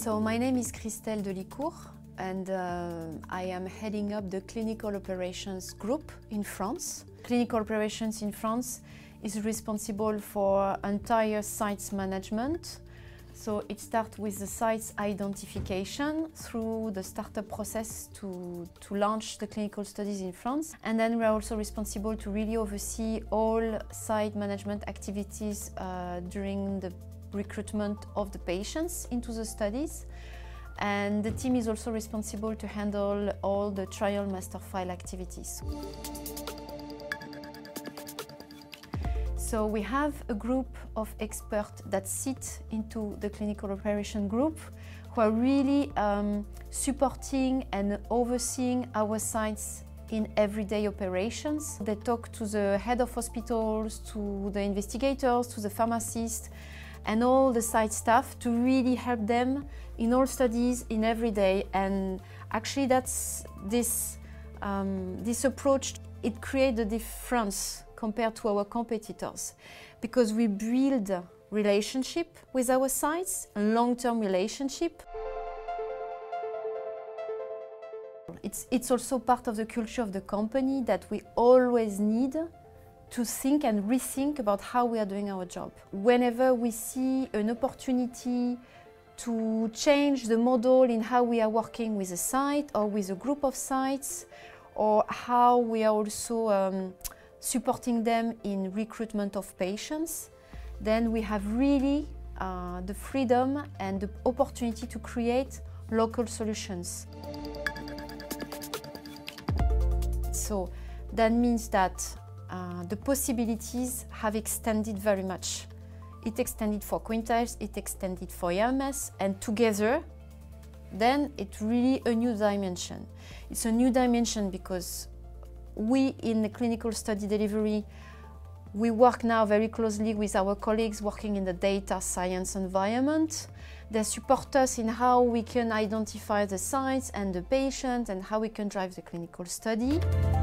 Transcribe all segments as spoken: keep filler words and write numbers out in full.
So my name is Christelle Delicourt and uh, I am heading up the Clinical Operations Group in France. Clinical Operations in France is responsible for entire sites management. So it starts with the site's identification through the startup process to, to launch the clinical studies in France. And then we are also responsible to really oversee all site management activities uh, during the recruitment of the patients into the studies. And the team is also responsible to handle all the trial master file activities. So we have a group of experts that sit into the clinical operation group who are really um, supporting and overseeing our sites in everyday operations. They talk to the head of hospitals, to the investigators, to the pharmacists, and all the site staff to really help them in all studies in every day. And actually that's this, um, this approach, it creates a difference compared to our competitors, because we build a relationship with our sites, a long-term relationship. It's, it's also part of the culture of the company that we always need to think and rethink about how we are doing our job. Whenever we see an opportunity to change the model in how we are working with a site or with a group of sites, or how we are also um, supporting them in recruitment of patients, then we have really uh, the freedom and the opportunity to create local solutions. So that means that uh, the possibilities have extended very much. It extended for Quintiles, it extended for E M S, and together, then it's really a new dimension. It's a new dimension because we in the clinical study delivery, we work now very closely with our colleagues working in the data science environment. They support us in how we can identify the sites and the patient and how we can drive the clinical study.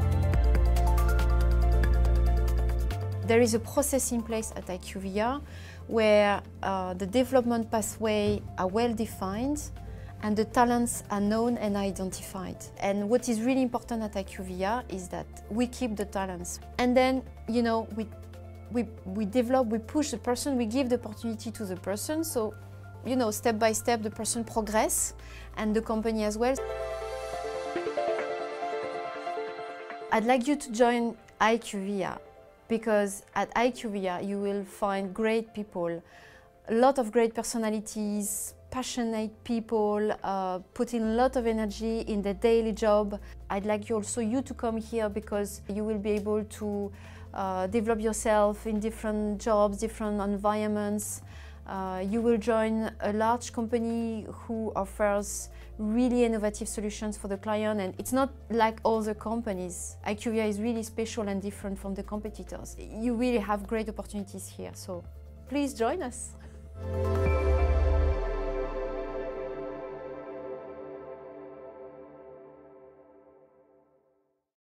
There is a process in place at IQVIA where uh, the development pathway are well defined and the talents are known and identified. And what is really important at IQVIA is that we keep the talents. And then, you know, we, we, we develop, we push the person, we give the opportunity to the person. So, you know, step by step, the person progress and the company as well. I'd like you to join IQVIA because at IQVIA you will find great people, a lot of great personalities, passionate people, uh, putting a lot of energy in their daily job. I'd like you also you to come here because you will be able to uh, develop yourself in different jobs, different environments. Uh, you will join a large company who offers really innovative solutions for the client, and it's not like other companies. IQVIA is really special and different from the competitors. You really have great opportunities here, so please join us.